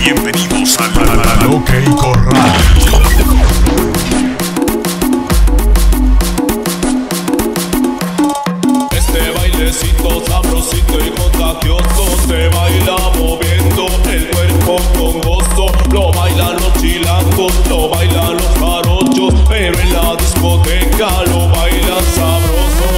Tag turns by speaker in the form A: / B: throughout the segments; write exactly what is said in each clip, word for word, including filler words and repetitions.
A: Bienvenidos a la OK Corral.
B: Este bailecito sabrosito y contagioso se baila moviendo el cuerpo con gozo. Lo bailan los chilangos, lo bailan los jarochos, pero en la discoteca lo bailan sabroso.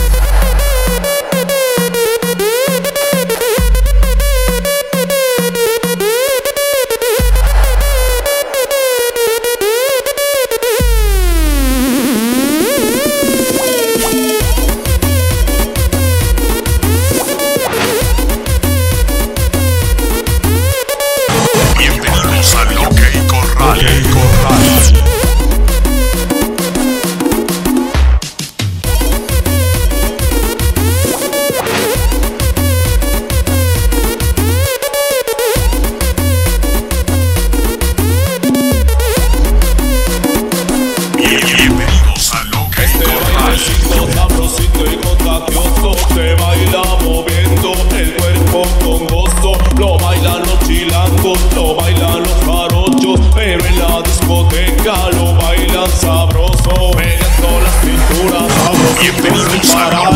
B: Sabrosito y contagioso se baila moviendo el cuerpo con gozo. Lo bailan los chilangos, lo bailan los jarochos, pero en la discoteca lo bailan sabroso. Pegando las cinturas, sabrosito sin parar.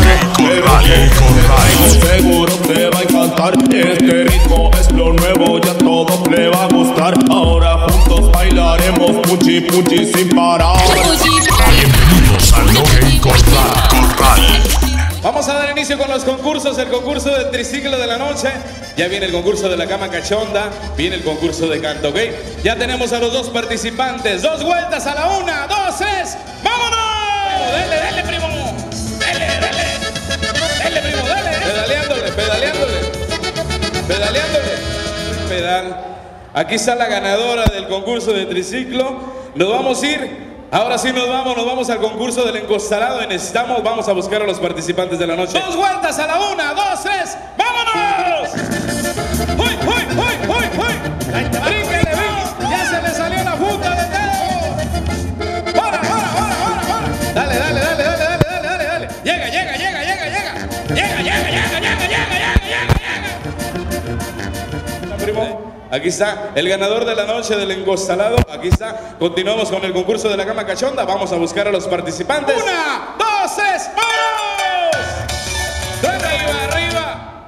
B: Pero seguro te va a encantar. Este ritmo es lo nuevo, ya todo le va a gustar. Ahora juntos bailaremos puchi puchi sin parar.
A: Bienvenidos al OK Corral.
C: Vamos a dar inicio con los concursos. El concurso del triciclo de la noche. Ya viene el concurso de la cama cachonda. Viene el concurso de canto, ¿ok? Ya tenemos a los dos participantes. Dos vueltas a la una, dos, tres. ¡Vámonos! Dale, dale, primo. Dale, dale. Dale, primo, dale. Pedaleándole, pedaleándole. Pedaleándole. Pedal. Aquí está la ganadora del concurso de triciclo. Nos vamos a ir. Ahora sí nos vamos, nos vamos al concurso del encostalado en Estamos. Vamos a buscar a los participantes de la noche. Dos vueltas a la una, dos, tres, ¡vámonos! ¡Uy, uy, uy, uy, uy! ¡Brínquele, brínquele! ¡Ya se le salió la punta del dedo! ¡Para, para, para, para, para! Dale, dale, dale, dale, dale, dale, dale, dale. Llega, llega, llega, llega, llega. Llega, llega, llega, llega, llega, llega, llega, llega. Primo. Aquí está el ganador de la noche del encostalado. Aquí está. Continuamos con el concurso de la cama cachonda. Vamos a buscar a los participantes. Una, dos, tres, ¡vamos! Arriba, arriba.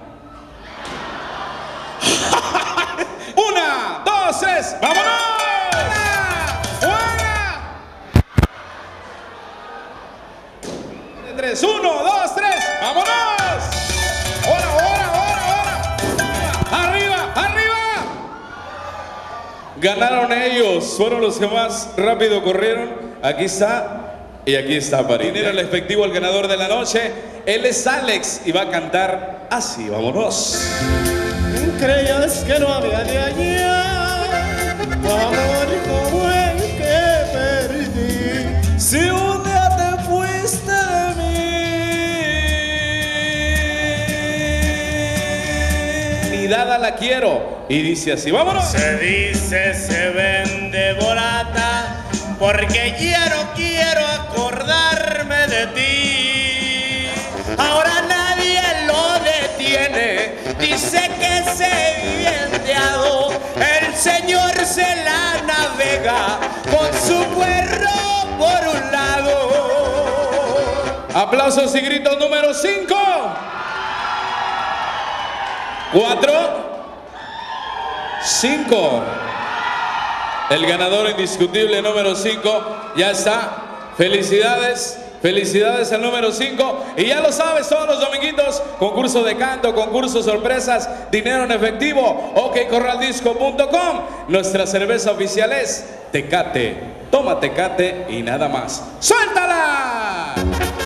C: Una, dos, tres, ¡vámonos! Una, una. Tres, uno, dos, tres, ¡vámonos! Ahora, ahora, ahora, ahora. Arriba, arriba. Ganaron ellos, fueron los que más rápido corrieron. Aquí está y aquí está para dinero el efectivo, el ganador de la noche. Él es Alex y va a cantar así, vámonos.
D: Creías que no había de allá, tu amor como el que perdí. Si un día te fuiste de mí,
C: Ni dada la quiero. Y dice así, vámonos.
D: se dice, se vende borata, porque ya no quiero acordarme de ti. Ahora nadie lo detiene, dice que se vive enteado. El señor se la navega con su cuerno por un lado.
C: Aplausos y gritos número cinco. Cuatro. Cinco. El ganador indiscutible número cinco ya está. Felicidades, felicidades al número cinco. Y ya lo sabes, todos los dominguitos, concurso de canto, concurso sorpresas, dinero en efectivo, ok corral disco punto com. Nuestra cerveza oficial es Tecate. Toma Tecate y nada más. ¡Suelta!